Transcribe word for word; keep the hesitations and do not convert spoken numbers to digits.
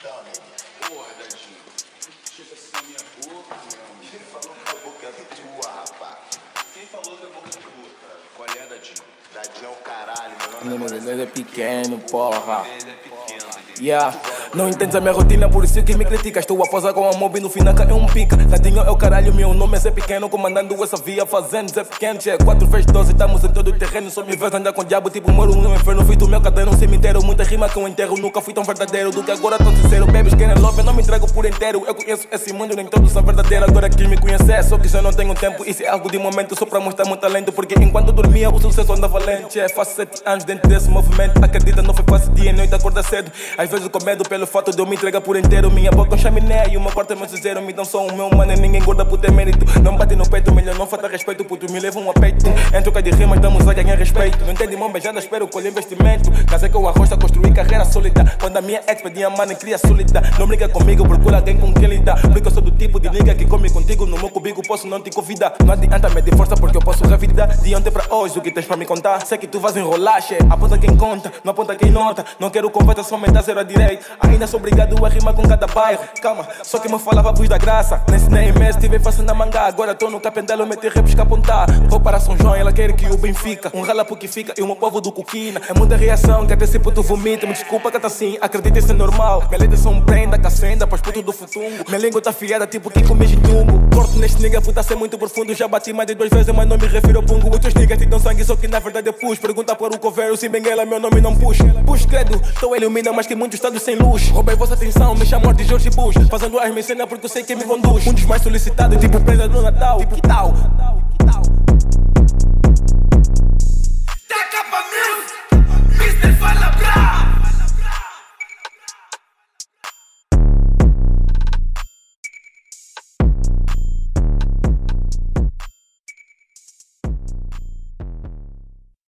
Porra, Dadinho. Chega assim na minha boca, meu amigo. Quem falou que a boca é tua, rapaz? Quem falou que a boca é tua, cara? Qual é, Dadinho? Dadinho é o caralho, meu O nome número é dele é pequeno, porra. Ele é pequeno. Yeah. Não entendes a minha rotina, por isso que me criticas. Estou a posar com a mob no final é um pica. Dadinho é o caralho, meu nome é Zé Pequeno. Comandando essa via, fazendo Zé Pequeno. É quatro vezes doze, estamos em todo o terreno. Só me vês andar com o diabo, tipo moro no inferno. Fiz do meu caderno um cemitério. Muita rima que eu enterro. Nunca fui tão verdadeiro do que agora tão sincero. Bebes querem love, eu não me entrego por inteiro. Eu conheço esse mundo, nem todos são verdadeiros. Agora quis me conhecer, só que já não tenho tempo. Isso é algo de momento, só pra mostrar meu talento. Porque enquanto dormia, o sucesso anda valente. É, faço sete anos dentro desse movimento. Acredita, não foi fácil dia e noite, acorda cedo. Às vezes com medo pelo fato de eu me entregar por inteiro. Minha boca é um chaminé e o meu quarto é meu cinzeiro. Me dão só o meu mano e ninguém gorda por ter mérito. Não bate no peito, melhor não falta respeito. Puto, me levam a peito. Em troca de rimas, damos a ganhar respeito. Não entende mão beijada, espero colher investimento. Casei com o arroz, a construir carreira sólida. Quando a minha ex pedia mano, cria sólida. Não brinca comigo, procura alguém com quem lidar. Porque eu sou do tipo de nigga que come contigo. No meu cubico posso não te convidar. Não adianta medir força porque eu posso revidar. De ontem pra hoje, o que tens pra me contar? Sei que tu vais enrolar, che. Aponta quem conta, não aponta quem nota. Não quero conversa, só aumentar zero à direita. Ainda sou obrigado a rimar com cada bairro. Calma, só que me falava pus da graça. Nem ensinei imenso, tive fácil na manga. Agora tô no capendelo, meti reps que apontar. Vou para São João, ela quer que o Benfica. Um rala porque fica e o meu povo do coquina. É muita reação, que até se puto vomita. Me desculpa que tá assim, acredita isso é normal. Minha letra são prenda, cacenda, pras puto do futungo. Minha língua tá fiada, tipo que com mijintungo. Corto neste nigga, puta ser muito profundo. Já bati mais de duas vezes, mas não me refiro ao pungo. Outros niggas te dão sangue, só que na verdade eu pus. Pergunta para o coveiro, se bem ela, meu nome não puxa. Puxa, credo, tô ilumina mais que muitos estados sem luz. Roubei vossa atenção, me chamou de George Bush. Fazendo as minhas cenas porque eu sei quem me conduz. Um dos mais solicitados, tipo prenda do Natal. Tipo que tal?